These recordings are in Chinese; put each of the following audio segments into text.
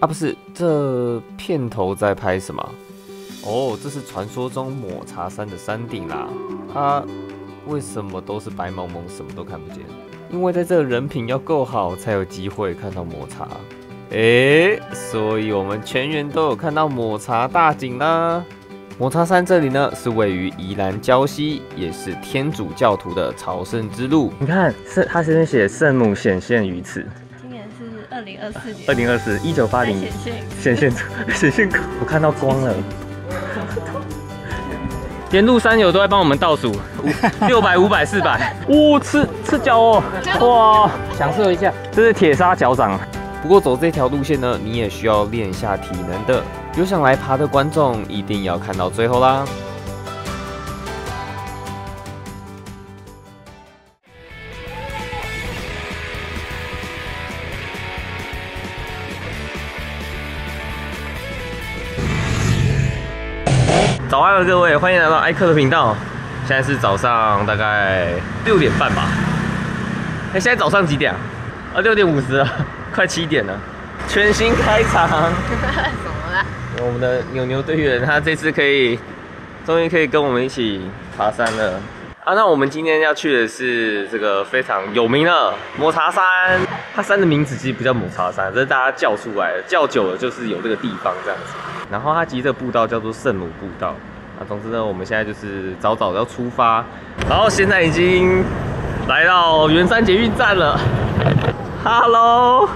啊，不是，这片头在拍什么？哦，这是传说中抹茶山的山顶啦。它为什么都是白蒙蒙，什么都看不见？因为在这人品要够好，才有机会看到抹茶。所以我们全员都有看到抹茶大景啦。抹茶山这里呢，是位于宜兰礁溪，也是天主教徒的朝圣之路。你看，它这边写圣母显现于此。 今年是2024年。 2024，1980显现，我看到光了。沿路山友都在帮我们倒数，600、500、400。吃脚哦，哇，享受一下，这是铁砂脚掌。不过走这条路线呢，你也需要练一下体能的。有想来爬的观众，一定要看到最后啦！早安，各位，欢迎来到艾克的频道。现在是早上大概6点半吧。现在早上几点啊？6点50了，快7点了。全新开场。什么啦？我们的牛牛队员，他这次终于可以跟我们一起爬山了。那我们今天要去的是这个非常有名的抹茶山。它山的名字其实不叫抹茶山，这是大家叫出来的，叫久了就是有这个地方这样子。然后它其实这个步道叫做圣母步道。总之呢，我们现在就是早早要出发，然后现在已经来到圆山捷运站了。Hello。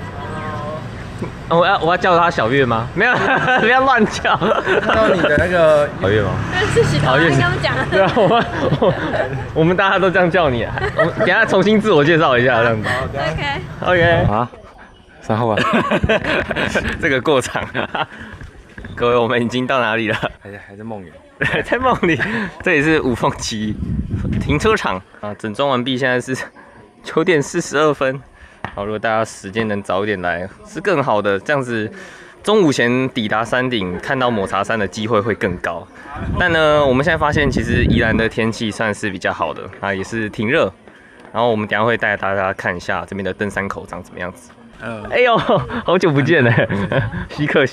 我要叫他小月吗？没有，不要乱叫。 看到你的那个小月吗？ 是喜桃，你刚刚讲的。 对啊，我们大家都这样叫你啊。我们等一下重新自我介绍一下，这样子。OK。啊，3号啊。这个过场。各位，我们已经到哪里了？ 还在梦里。 对，在梦里。这里是五凤旗停车场啊，整装完毕，现在是9点42分。好，如果大家时间能早一点来，是更好的。这样子，中午前抵达山顶，看到抹茶山的机会会更高。但呢，我们现在发现，其实宜兰的天气算是比较好的啊，也是挺热。然后我们等一下会带大家看一下这边的登山口长怎么样子。哎呦，好久不见了，稀客。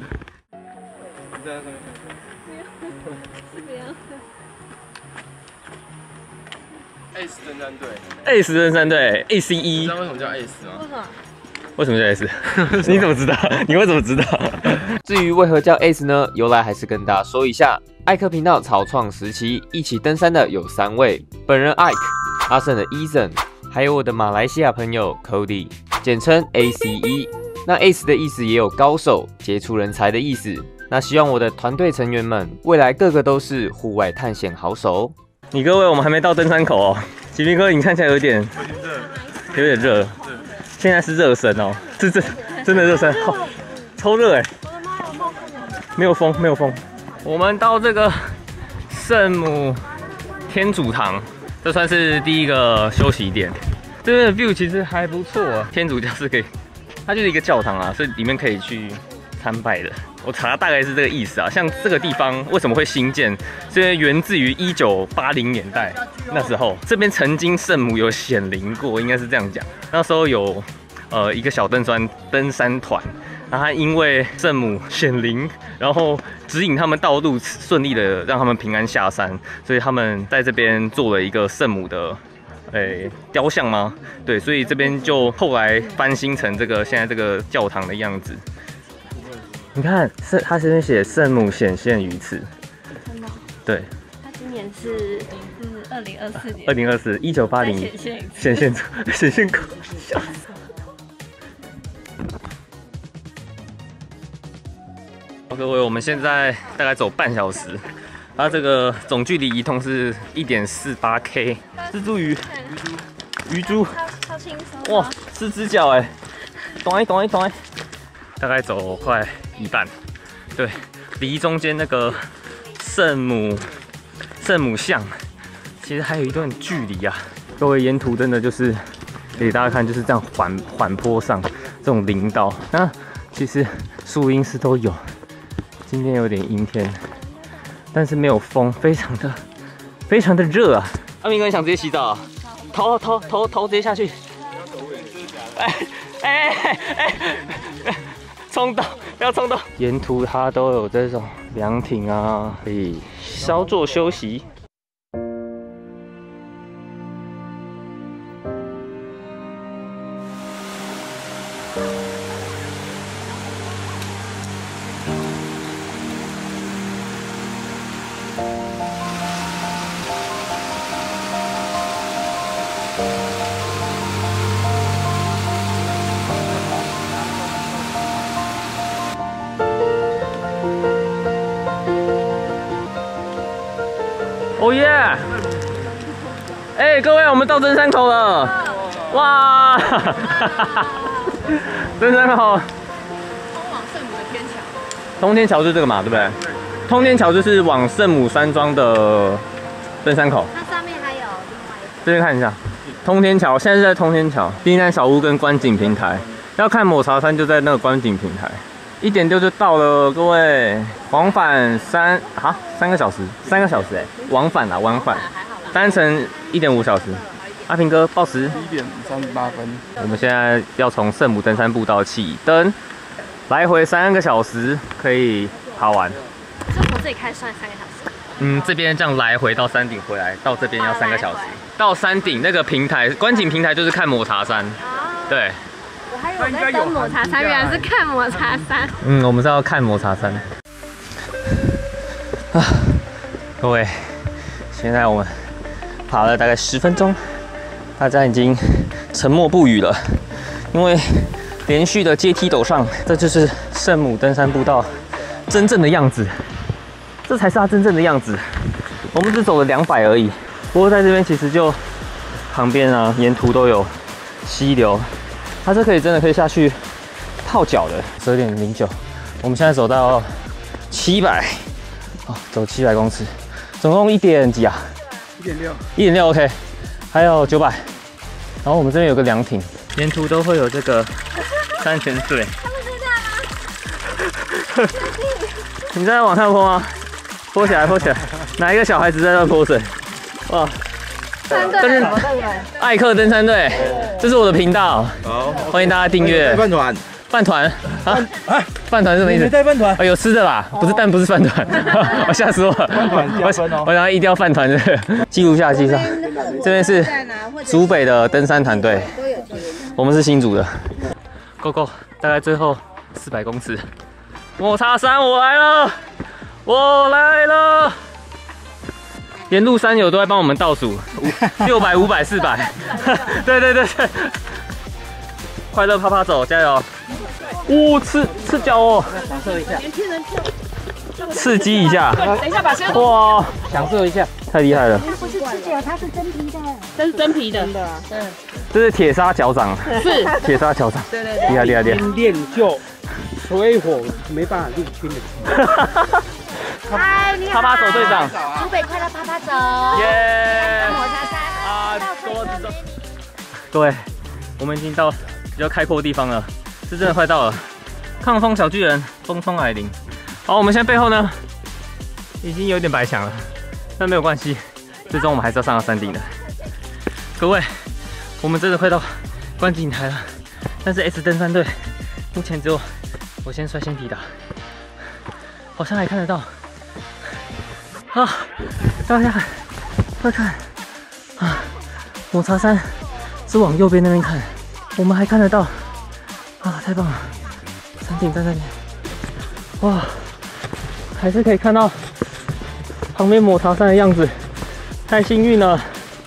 ACE 登山队 ，ACE 登山队 ，ACE。 你知道为什么叫 ACE 吗？ 为什么叫 ACE？ 你怎么知道？你为什么知道？至于为何叫 ACE 呢？由来还是跟大家说一下。艾克频道草创时期一起登山的有3位，本人 Ike、阿胜的 Ethan， 还有我的马来西亚朋友 Cody， 简称 ACE。那 ACE 的意思也有高手、杰出人才的意思。那希望我的团队成员们未来个个都是户外探险好手。你各位，我们还没到登山口哦。启明哥，你看起来有点热，现在是热身哦，真的热身，超热哎！没有风。我们到这个圣母天主堂，这算是第一个休息点。这边的 view 其实还不错啊，天主教是可以，它就是一个教堂啊，所以里面可以去参拜的。我查大概是这个意思啊，像这个地方为什么会新建，是因为源自于1980年代，那时候这边曾经圣母有显灵过，应该是这样讲。那时候有一个小登山团，然后他因为圣母显灵，然后指引他们道路，顺利的让他们平安下山，所以他们在这边做了一个圣母的雕像吗？对，所以这边就后来翻新成现在这个教堂的样子。你看，它这边写圣母显现于此。真的？对。 它今年是2024年。 2024，1980显现过，笑死。各位，我们现在大概走半小时，它这个总距离移动是1.48K。蜘蛛鱼，鱼珠， 超轻松。 哇，4只脚哎，短，大概走快一半，对，离中间那个圣母像，其实还有一段距离啊。各位，沿途真的就是给大家看，就是这样缓坡上这种林道，那其实树荫是都有。今天有点阴天，但是没有风，非常的热啊！阿明哥，你想直接洗澡啊？头直接下去！哎， 冲动，不要冲动。沿途它都有这种凉亭啊，可以稍作休息。哦耶！哎，各位，我们到登山口了！哇！登山口。 通往圣母的天桥。 通天桥就是这个嘛，对不对？通天桥就是往圣母山庄的登山口。 它上面还有另外一个。 这边看一下，通天桥现在是在通天桥、冰山小屋跟观景平台。要看抹茶山就在那个观景平台。1点6就到了，各位。往返3个小时，3个小时哎，往返啦，往返。单程1.5小时。阿平哥报时 1点38分。 我们现在要从圣母登山步道起登，来回3个小时可以爬完。 就从这里开始算3个小时。 这边这样来回到山顶回来，到这边要3个小时。到山顶那个平台，观景平台就是看抹茶山。对。 我还以为在登抹茶山，原来是看抹茶山。 我们是要看抹茶山。各位，现在我们爬了大概10分钟，大家已经沉默不语了，因为连续的阶梯陡上，这就是圣母登山步道真正的样子，这才是它真正的样子。我们只走了200而已，不过在这边其实就旁边啊，沿途都有溪流。它是真的可以下去泡脚的。12点09，我们现在走到700，走700公尺，总共1点几啊？1.6 OK， 还有900。然后我们这边有个凉亭，沿途都会有这个山泉水。 他们是这样吗？ 你在往上泼吗？泼起来，泼起来！哪一个小孩子在那泼水？哇！这是艾克登山队，这是我的频道，好，欢迎大家订阅。 饭团， 饭团啊？饭团是什么意思？ 带饭团？ 有吃的啦，不是，但不是饭团，我吓死我了。 饭团加分哦， 我想一定要饭团的，记录下，记录下。这边是竹北的登山团队，我们是新竹的。Go， 大概最后400公尺，抹茶山，我来了，我来了。沿路山友都在帮我们倒数，600、500、400，对，快乐趴走，加油！赤脚哦，享受一下，刺激一下， 等一下把箱哇，享受一下，太厉害了！ 它不是赤脚，它是真皮的，这是真皮的，真的啊， 这是铁砂脚掌， 是铁砂脚掌， 对， 厉害！ 练就水火没办法入侵的。 嗨，你好， 趴走队长， 竹北快乐趴走， 耶！ 抹茶山啊， 各位，我们已经到比较开阔的地方了，是真的快到了。抗风小巨人，风冲矮林。好，我们现在背后呢，已经有点白墙了，但没有关系，最终我们还是要上到山顶的。各位，我们真的快到观景台了，但是 S 登山队目前只有我先率先抵达，好像还看得到。大家快看抹茶山是往右边那边看，我们还看得到太棒了！山顶在那边，哇，还是可以看到旁边抹茶山的样子，太幸运了！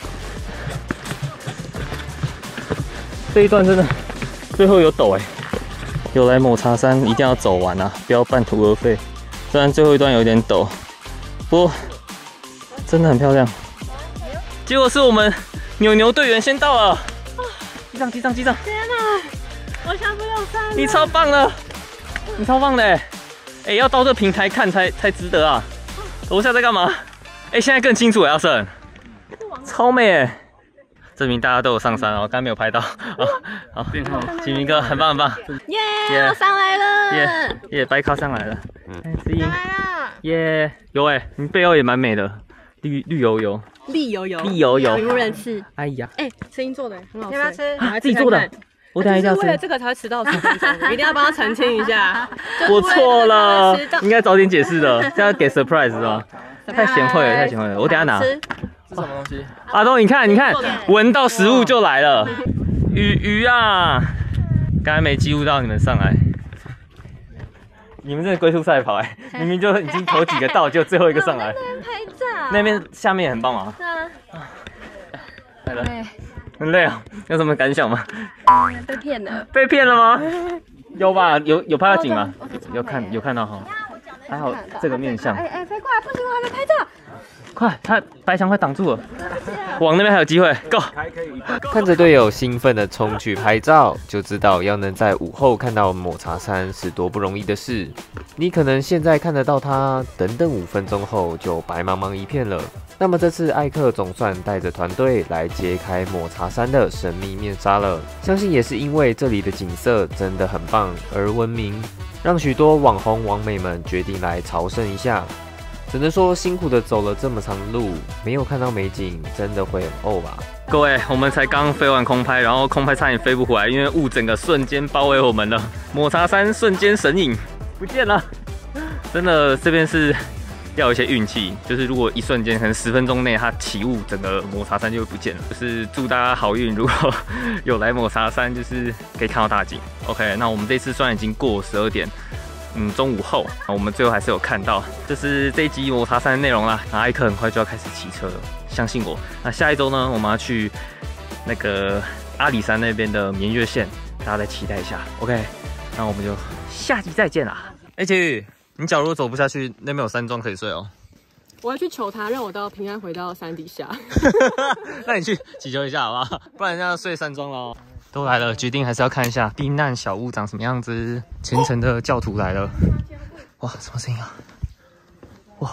这一段真的最后有陡有来抹茶山一定要走完啊，不要半途而废。虽然最后一段有点陡。不过真的很漂亮，结果是我们牛队员先到了，击掌！天哪， 我想不了山， 你超棒了，你超棒的要到这平台看才值得啊！楼下在干嘛？现在更清楚了，阿胜，超美证明大家都有上山哦，刚刚没有拍到好，启明哥很棒， 耶，我上来了， 耶，白咖上来了， 上来了， 耶，有你背后也蛮美的，绿油油， 丽油油，无人吃， 哎呀， 声音做的很好吃， 自己做的， 我等下一定要为了这个才会迟到10分钟，一定要帮他澄清一下。 我错了，应该早点解释的，这样给 surprise 是吧？太贤惠了，太贤惠了，我等下拿。 这什么东西？ 阿东，你看，闻到食物就来了，鱼啊！刚才没记录到你们上来，你们真的龟速赛跑哎，明明就已经头几个到，就最后一个上来。 拍照。 那边下面也很棒嘛。 对啊。 来了，很累啊，有什么感想吗？ 被骗了。 被骗了吗？有吧，有拍到景吗？有看到哈。还好这个面相。 哎，飞过来，不行，我还没拍照。 快，他白墙快挡住了，往那边还有机会 ，Go！ 看着队友兴奋的冲去拍照，就知道要能在午后看到抹茶山是多不容易的事。你可能现在看得到它，等5分钟后就白茫茫一片了。那么这次艾克总算带着团队来揭开抹茶山的神秘面纱了，相信也是因为这里的景色真的很棒而闻名，让许多网红网美们决定来朝圣一下。只能说辛苦的走了这么长的路，没有看到美景，真的会很呕吧。各位，我们才刚飞完空拍，然后空拍差点飞不回来，因为雾整个瞬间包围我们了。抹茶山瞬间神隐，不见了。真的，这边是要有一些运气，就是如果一瞬间，可能10分钟内它起雾，整个抹茶山就会不见了。就是祝大家好运，如果有来抹茶山，就是可以看到大景。OK， 那我们这次虽然已经过12点。中午后，我们最后还是有看到，这是这一集抹茶山的内容啦。那艾克很快就要开始骑车了，相信我。那下一周呢，我们要去那个阿里山那边的绵月线，大家再期待一下。OK， 那我们就下集再见啦。奇宇，你假如走不下去，那边有山庄可以睡哦。 我要去求他，让我平安回到山底下。 那你去祈求一下好不好？不然要睡山庄喽。都来了，决定还是要看一下避难小屋长什么样子。虔诚的教徒来了，哇，什么声音啊？哇，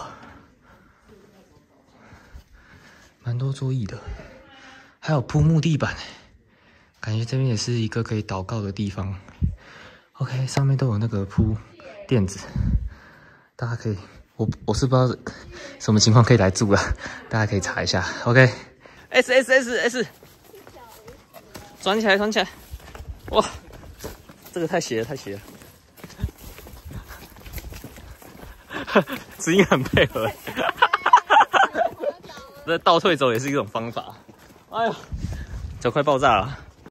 蛮多桌椅的，还有铺木地板，感觉这边也是一个可以祷告的地方。OK， 上面都有那个铺垫子，大家可以，我是不知道什么情况可以来住了，大家可以查一下。OK，S， 转起来，哇，这个太斜了，指引很配合，这倒退走也是一种方法。哎呀，脚快爆炸了。